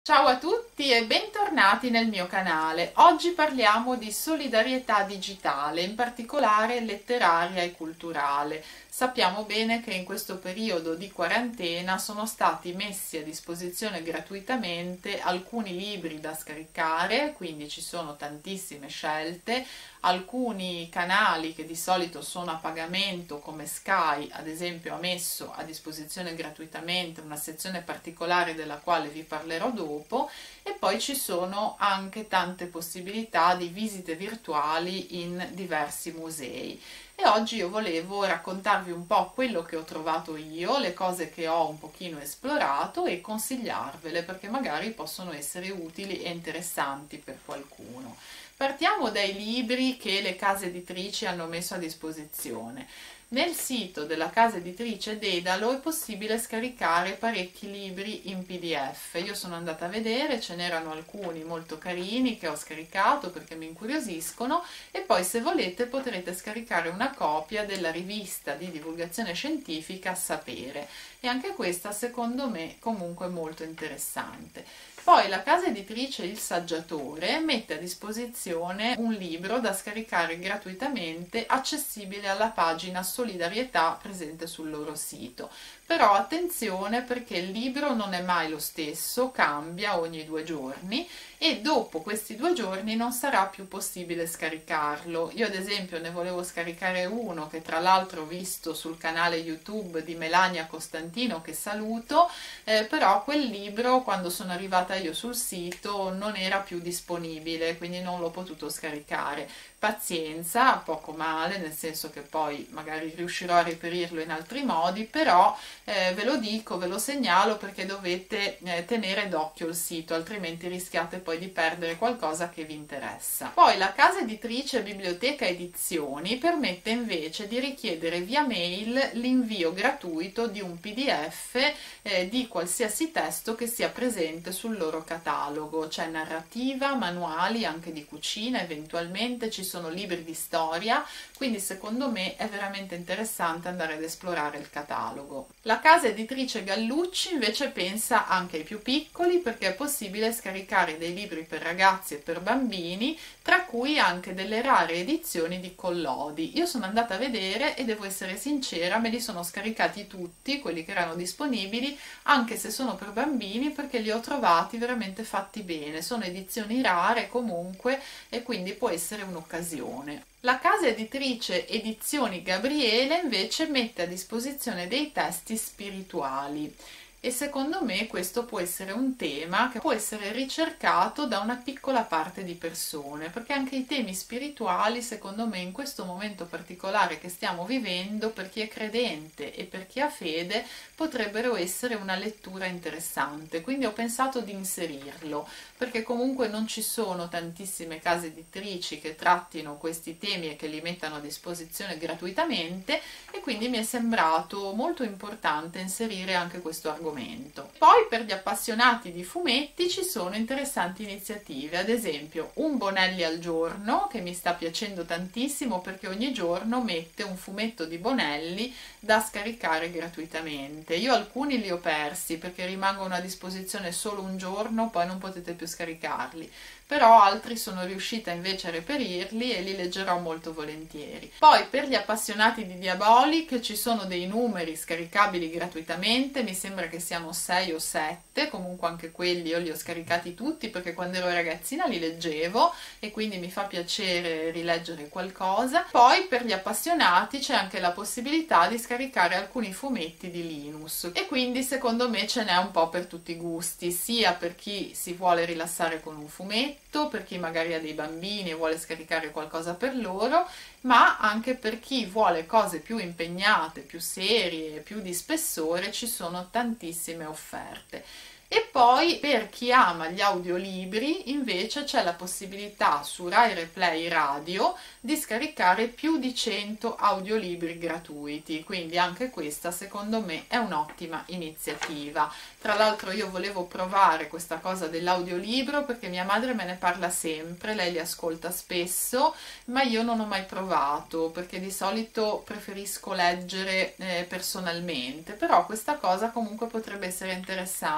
Ciao a tutti e bentornati nel mio canale. Oggi parliamo di solidarietà digitale, in particolare letteraria e culturale. Sappiamo bene che in questo periodo di quarantena sono stati messi a disposizione gratuitamente alcuni libri da scaricare, quindi ci sono tantissime scelte. Alcuni canali che di solito sono a pagamento, come Sky ad esempio, ha messo a disposizione gratuitamente una sezione particolare della quale vi parlerò dopo, e poi ci sono anche tante possibilità di visite virtuali in diversi musei. E oggi io volevo raccontarvi un po' quello che ho trovato io, le cose che ho un pochino esplorato e consigliarvele perché magari possono essere utili e interessanti per qualcuno. Partiamo dai libri che le case editrici hanno messo a disposizione. Nel sito della casa editrice Dedalo è possibile scaricare parecchi libri in PDF. Io sono andata a vedere, ce n'erano alcuni molto carini che ho scaricato perché mi incuriosiscono, e poi se volete potrete scaricare una copia della rivista di divulgazione scientifica Sapere, e anche questa secondo me comunque molto interessante. Poi la casa editrice Il Saggiatore mette a disposizione un libro da scaricare gratuitamente, accessibile alla pagina Solidarietà presente sul loro sito. Però attenzione, perché il libro non è mai lo stesso, cambia ogni 2 giorni e dopo questi 2 giorni non sarà più possibile scaricarlo. Io ad esempio ne volevo scaricare uno che tra l'altro ho visto sul canale YouTube di Melania Costantino, che saluto, però quel libro quando sono arrivata io sul sito non era più disponibile, quindi non l'ho potuto scaricare. Pazienza, poco male, nel senso che poi magari riuscirò a reperirlo in altri modi, però ve lo dico, ve lo segnalo perché dovete tenere d'occhio il sito, altrimenti rischiate poi di perdere qualcosa che vi interessa. Poi la casa editrice Biblioteca Edizioni permette invece di richiedere via mail l'invio gratuito di un PDF di qualsiasi testo che sia presente sul loro catalogo. C'è narrativa, manuali anche di cucina, eventualmente ci sono libri di storia, quindi secondo me è veramente interessante andare ad esplorare il catalogo. La casa editrice Gallucci invece pensa anche ai più piccoli, perché è possibile scaricare dei libri per ragazzi e per bambini, tra cui anche delle rare edizioni di Collodi. Io sono andata a vedere e devo essere sincera, me li sono scaricati tutti, quelli che erano disponibili, anche se sono per bambini, perché li ho trovati veramente fatti bene. Sono edizioni rare comunque e quindi può essere un'occasione. La casa editrice Edizioni Gabriele invece mette a disposizione dei testi spirituali, e secondo me questo può essere un tema che può essere ricercato da una piccola parte di persone, perché anche i temi spirituali secondo me in questo momento particolare che stiamo vivendo, per chi è credente e per chi ha fede, potrebbero essere una lettura interessante. Quindi ho pensato di inserirlo, perché comunque non ci sono tantissime case editrici che trattino questi temi e che li mettano a disposizione gratuitamente, e quindi mi è sembrato molto importante inserire anche questo argomento. Poi per gli appassionati di fumetti ci sono interessanti iniziative, ad esempio un Bonelli al giorno, che mi sta piacendo tantissimo perché ogni giorno mette un fumetto di Bonelli da scaricare gratuitamente. Io alcuni li ho persi perché rimangono a disposizione solo un giorno, poi non potete più scaricarli, però altri sono riuscita invece a reperirli e li leggerò molto volentieri. Poi per gli appassionati di Diabolic ci sono dei numeri scaricabili gratuitamente, mi sembra che siano 6 o 7, comunque anche quelli io li ho scaricati tutti perché quando ero ragazzina li leggevo e quindi mi fa piacere rileggere qualcosa. Poi per gli appassionati c'è anche la possibilità di scaricare alcuni fumetti di Linus, e quindi secondo me ce n'è un po' per tutti i gusti, sia per chi si vuole rilassare con un fumetto, per chi magari ha dei bambini e vuole scaricare qualcosa per loro, ma anche per chi vuole cose più impegnate, più serie, più di spessore, ci sono tantissime offerte. E poi per chi ama gli audiolibri invece c'è la possibilità su Rai Replay Radio di scaricare più di 100 audiolibri gratuiti, quindi anche questa secondo me è un'ottima iniziativa. Tra l'altro io volevo provare questa cosa dell'audiolibro perché mia madre me ne parla sempre, lei li ascolta spesso, ma io non ho mai provato perché di solito preferisco leggere personalmente, però questa cosa comunque potrebbe essere interessante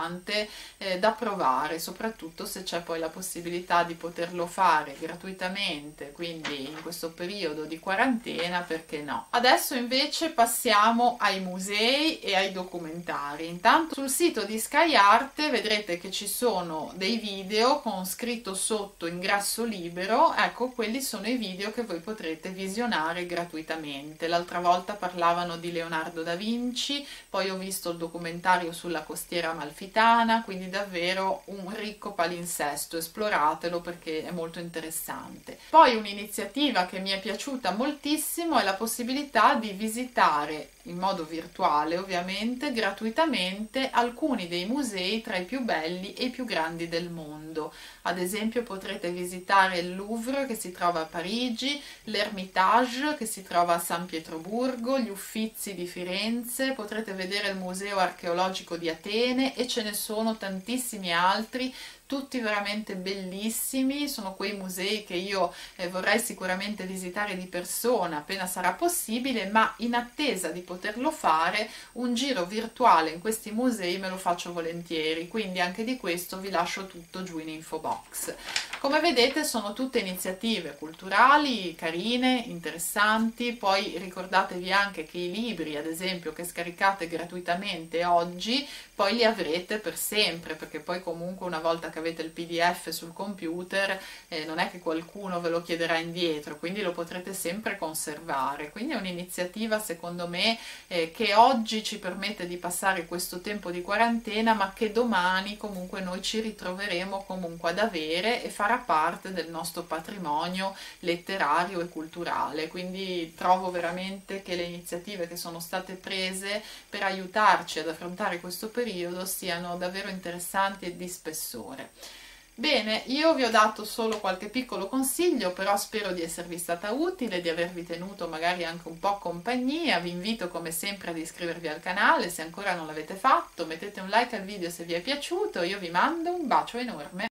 da provare, soprattutto se c'è poi la possibilità di poterlo fare gratuitamente, quindi in questo periodo di quarantena, perché no? Adesso invece passiamo ai musei e ai documentari. Intanto sul sito di SkyArt vedrete che ci sono dei video con scritto sotto ingresso libero, ecco, quelli sono i video che voi potrete visionare gratuitamente. L'altra volta parlavano di Leonardo da Vinci, poi ho visto il documentario sulla costiera amalfitana, quindi davvero un ricco palinsesto, esploratelo perché è molto interessante. Poi un'iniziativa che mi è piaciuta moltissimo è la possibilità di visitare in modo virtuale, ovviamente, gratuitamente alcuni dei musei tra i più belli e i più grandi del mondo. Ad esempio potrete visitare il Louvre che si trova a Parigi, l'Ermitage che si trova a San Pietroburgo, gli Uffizi di Firenze, potrete vedere il Museo Archeologico di Atene e ce ne sono tantissimi altri, tutti veramente bellissimi. Sono quei musei che io vorrei sicuramente visitare di persona appena sarà possibile, ma in attesa di poterlo fare un giro virtuale in questi musei me lo faccio volentieri, quindi anche di questo vi lascio tutto giù in info box. Come vedete sono tutte iniziative culturali carine, interessanti. Poi ricordatevi anche che i libri, ad esempio, che scaricate gratuitamente oggi, poi li avrete per sempre, perché poi comunque una volta che avete il PDF sul computer non è che qualcuno ve lo chiederà indietro, quindi lo potrete sempre conservare. Quindi è un'iniziativa secondo me che oggi ci permette di passare questo tempo di quarantena, ma che domani comunque noi ci ritroveremo comunque ad avere e farà parte del nostro patrimonio letterario e culturale. Quindi trovo veramente che le iniziative che sono state prese per aiutarci ad affrontare questo periodo siano davvero interessanti e di spessore. Bene, io vi ho dato solo qualche piccolo consiglio, però spero di esservi stata utile, di avervi tenuto magari anche un po' compagnia. Vi invito come sempre ad iscrivervi al canale se ancora non l'avete fatto, mettete un like al video se vi è piaciuto, io vi mando un bacio enorme.